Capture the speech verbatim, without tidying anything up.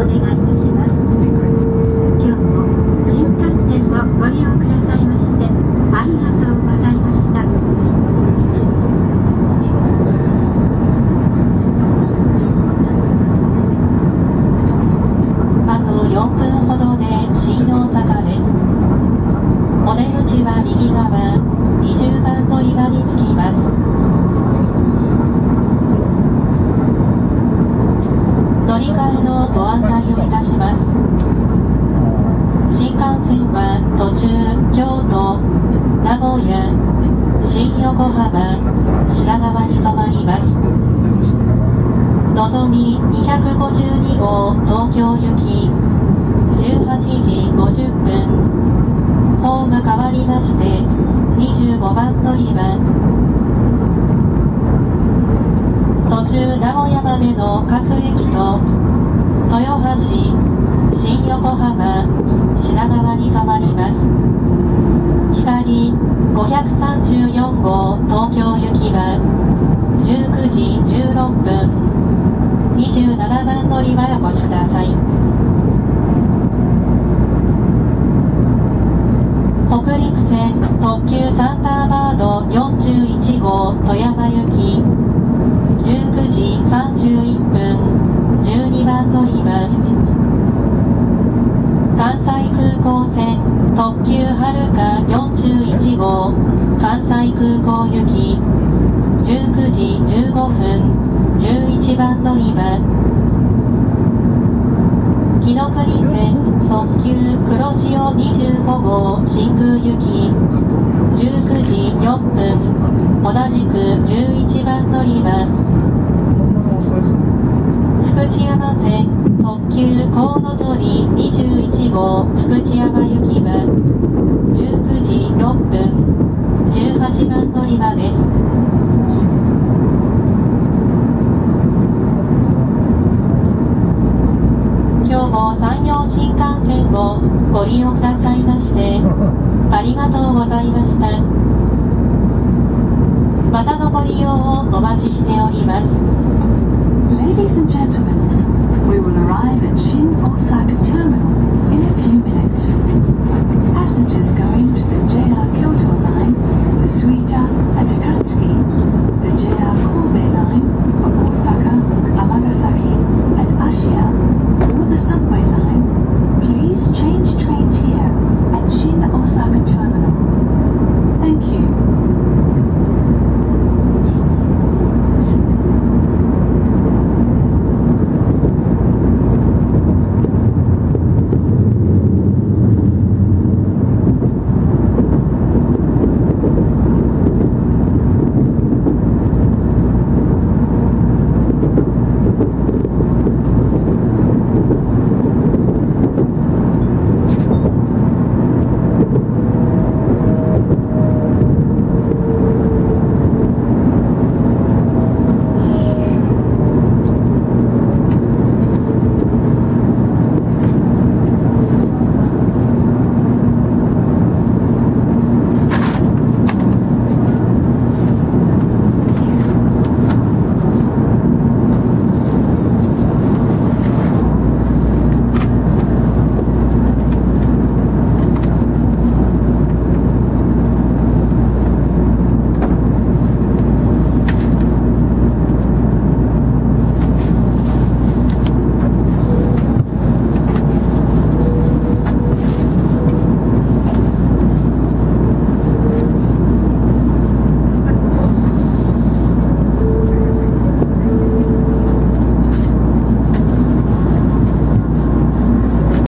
願いいたします。今日も新幹線をご利用くださいましてありがとうございました。あとよんぷんほどで新大阪です。お出口は右側にじゅうばん乗り場に着きます。乗り換えのご案内をいたします。新幹線は途中京都、名古屋、新横浜、品川に停まります。のぞみにひゃくごじゅうにごう東京行きじゅうはちじごじゅっぷん、ホーム変わりましてにじゅうごばん乗り場、途中名古屋までの各駅と豊橋、新横浜、品川に停まります。光ごひゃくさんじゅうよんごう東京行きはじゅうくじじゅうろっぷん、にじゅうななばん乗り場へお越しください。北陸線特急サンダーバードよんじゅういちごう富山行きじゅうくじさんじゅういっぷん、じゅうにばん乗り場、関西空港線特急はるかよんじゅういちごう関西空港行きじゅうくじじゅうごふん、じゅういちばん乗り場、紀ノ国線特急黒潮にじゅうごごう真空行きじゅうくじよんぷん、同じくじゅういちばん乗り場、福知山線特急コウノトリにじゅういちごう福知山行きはじゅうくじろっぷん、じゅうはちばん乗り場です。今日も山陽新幹線をご利用くださいましてありがとうございました。またのご利用をお待ちしております。 Ladies and gentlemen, we will arrive at Shin Osaka Terminal